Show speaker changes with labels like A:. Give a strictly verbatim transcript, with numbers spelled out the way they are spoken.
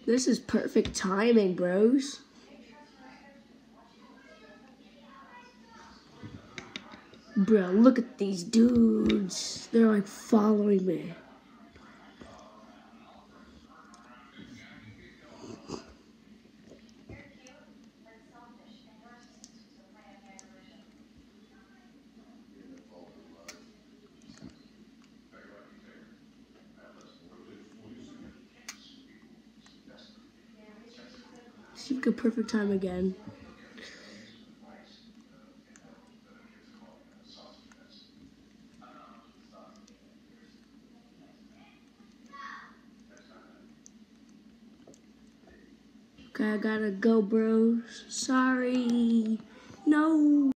A: This is perfect timing, bros. Bro, look at these dudes. They're like following me. See, good perfect time again. Okay, I gotta go, bros. Sorry. No.